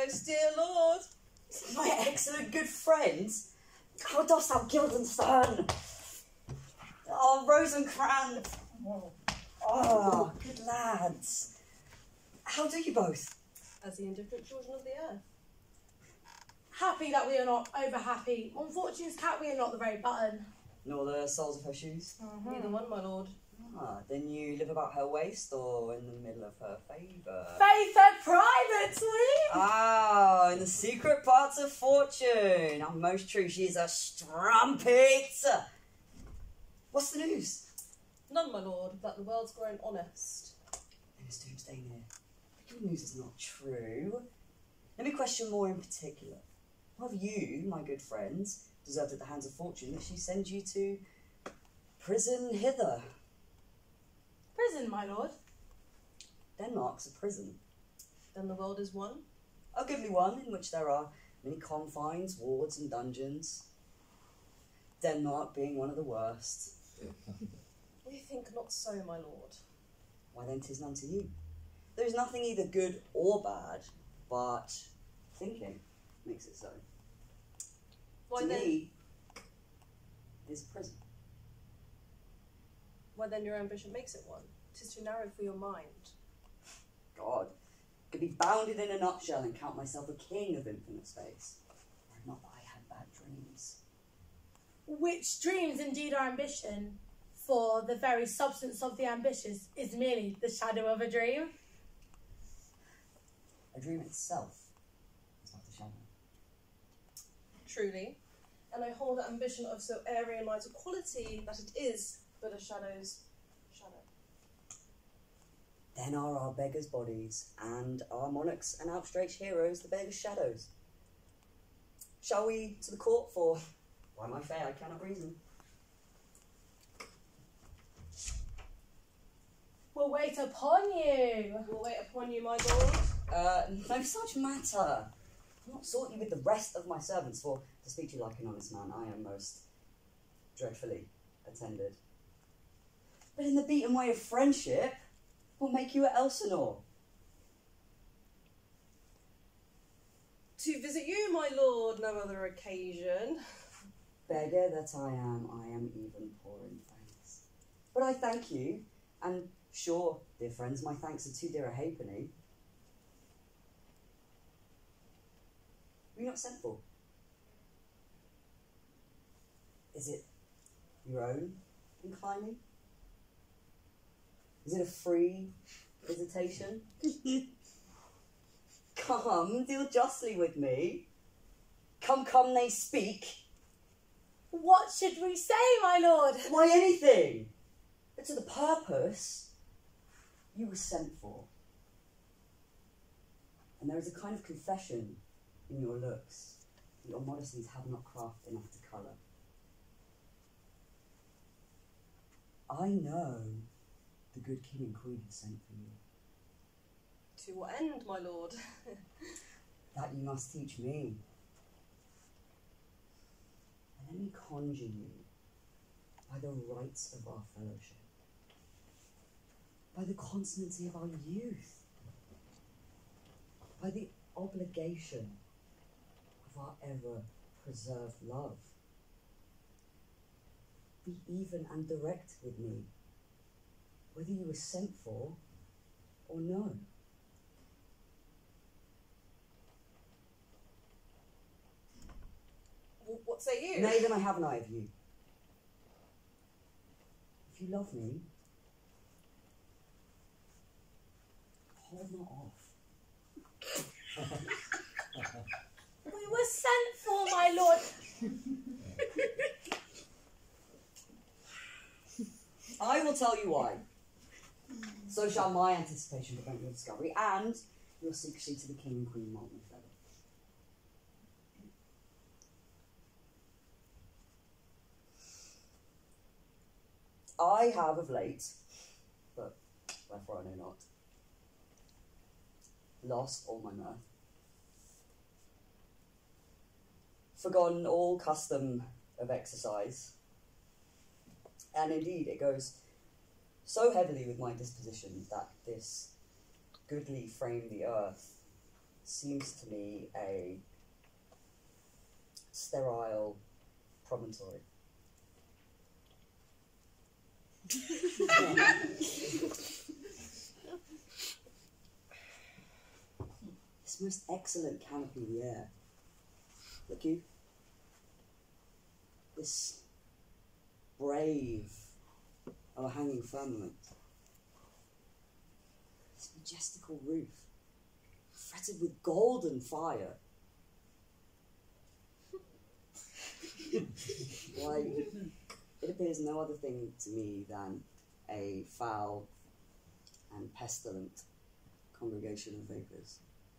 most dear lord. My excellent good friends, how dost thou Guildenstern? Oh, Rosencrantz. Oh, good lads. How do you both? As the indifferent children of the earth. Happy that we are not over happy. On Fortune's cap we are not the very button. Nor the soles of her shoes? Neither one, my lord. Ah, then you live about her waist or in the middle of her favour? Faith and private, sweet! Ah, in the secret parts of Fortune. Oh, most true, she is a strumpet. What's the news? None, my lord, that the world's grown honest. Then it's doomsday near. But your news is not true. Let me question more in particular. What have you, my good friends, deserved at the hands of Fortune that she sends you to prison hither? Prison, my lord. Denmark's a prison. Then the world is one. A goodly one in which there are many confines, wards and dungeons. Denmark being one of the worst. We think not so, my lord. Why then 'tis none to you. There is nothing either good or bad, but thinking makes it so. Why to then? me, it is a prison. Why then your ambition makes it one? 'Tis too narrow for your mind. God, I could be bounded in a nutshell and count myself a king of infinite space. Not that I had bad dreams. Which dreams indeed are ambition, for the very substance of the ambitious is merely the shadow of a dream. A dream itself is not a shadow. Truly. And I hold ambition of so airy and light a quality that it is but a shadow's shadow. Then are our beggars' bodies, and our monarchs and outstretched heroes the beggars' shadows. Shall we to the court for why my fair I cannot reason? We'll wait upon you. We'll wait upon you, my lord. No such matter. I've not sought you with the rest of my servants, for to speak to you like an honest man, I am most dreadfully attended. But in the beaten way of friendship, we'll make you at Elsinore. To visit you, my lord, no other occasion. Beggar that I am even poor in thanks. But I thank you, and sure, dear friends, my thanks are too dear a halfpenny. Were you not sent for? Is it your own inclining? Is it a free visitation? Come, deal justly with me. Come, they speak. What should we say, my lord? Why, anything. But to the purpose you were sent for. And there is a kind of confession in your looks that your modesties have not craft enough to colour. I know the good king and queen have sent for you. To what end, my lord? That you must teach me. And let me conjure you by the rights of our fellowship, by the constancy of our youth, by the obligation of our ever-preserved love. Be even and direct with me, whether you were sent for or no. What say you? Nay, then I have an eye of you. If you love me, hold not off. We were sent for, my lord. I will tell you why. So shall my anticipation prevent your discovery, and your secrecy to the king and queen Maltman Feather. I have of late, but wherefore I know not, lost all my mirth, forgotten all custom of exercise, and indeed it goes so heavily with my disposition that this goodly frame the earth seems to me a sterile promontory. This most excellent canopy of the air. Look you. This brave o'erhanging firmament. This majestical roof, fretted with golden fire. Why, it appears no other thing to me than a foul and pestilent congregation of vapours.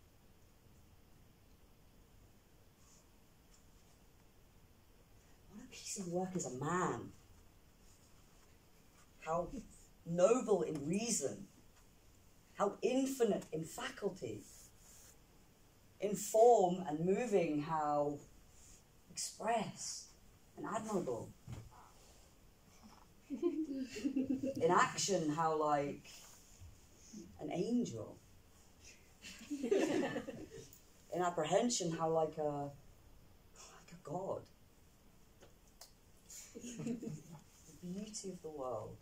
What a piece of work is a man! How noble in reason, how infinite in faculty, in form and moving, how express and admirable. In action, how like an angel. In apprehension, how like a god. The beauty of the world.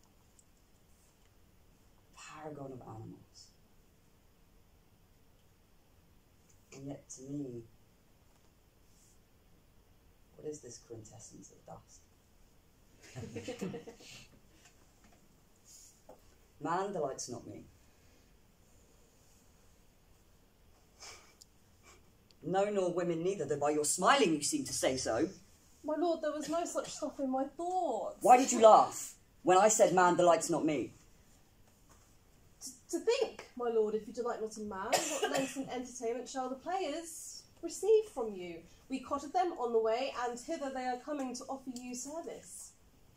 Paragon of animals. And yet to me, what is this quintessence of dust? Man delights not me. No, nor women neither, though by your smiling you seem to say so. My lord, there was no such stuff in my thoughts. Why did you laugh when I said man delights not me? To think, my lord, if you delight not in man, what lengths and entertainment shall the players receive from you? We cotted them on the way, and hither they are coming to offer you service.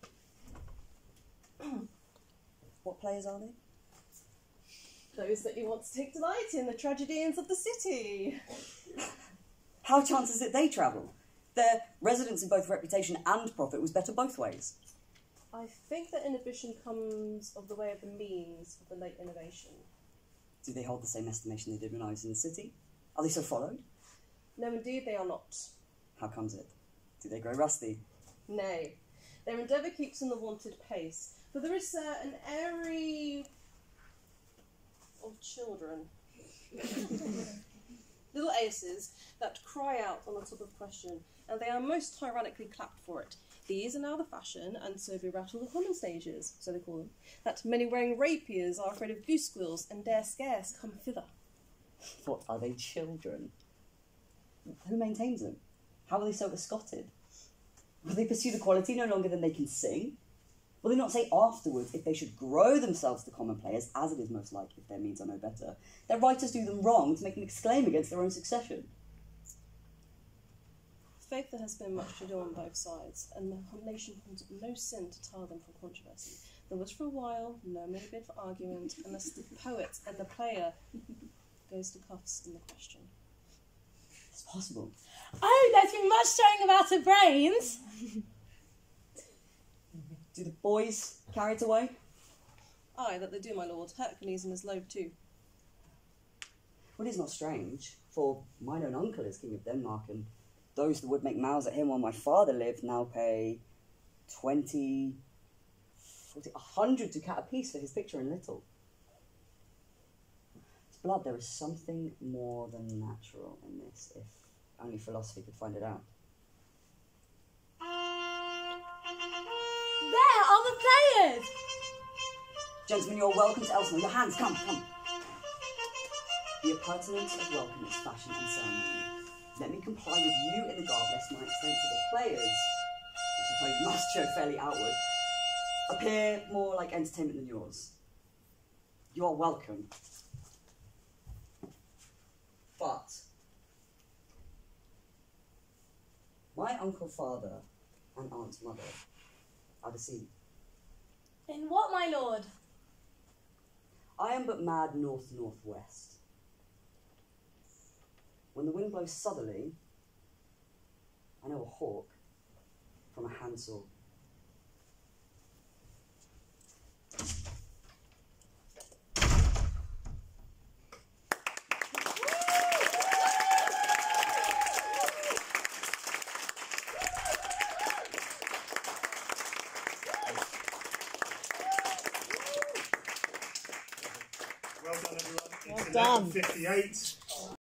What players are they? Those that you want to take delight in, the tragedians of the city. How chances it they travel? Their residence in both reputation and profit was better both ways. I think that inhibition comes of the way of the means of the late innovation. Do they hold the same estimation they did when I was in the city? Are they so followed? No, indeed they are not. How comes it? Do they grow rusty? Nay, their endeavour keeps in the wonted pace, for there is an airy of children. Little aces that cry out on the top of question, and they are most tyrannically clapped for it. These are now the fashion, and so be rattle the common stages, so they call them, that many wearing rapiers are afraid of goose squills, and dare scarce come thither. What, are they children? Who maintains them? How are they so escorted? Will they pursue the quality no longer than they can sing? Will they not say afterwards, if they should grow themselves to common players, as it is most like if their means are no better, that writers do them wrong to make them exclaim against their own succession? Faith, there has been much to do on both sides, and the nation finds it no sin to tire them from controversy. There was for a while no mere bid for argument, unless the poet and the player goes to cuffs in the question. It's possible. Oh, there's been much showing about her brains. Do the boys carry it away? Aye, that they do, my lord. Hercules and his load too. Well, it is not strange, for mine own uncle is king of Denmark, and those that would make mouths at him while my father lived now pay 20, 40, 100 ducat apiece for his picture in little. His blood, there is something more than natural in this, if only philosophy could find it out. There are the players. Gentlemen, you're welcome to Elsinore. Your hands, come, come. The appurtenance of welcome is fashion and ceremony. Let me comply with you in the garb, lest my extent to the players, which I tell you must show fairly outward, appear more like entertainment than yours. You are welcome. But my uncle father and aunt mother are deceived. In what, my lord? I am but mad north-northwest. When the wind blows southerly, I know a hawk from a handsaw. It's done. 11:58.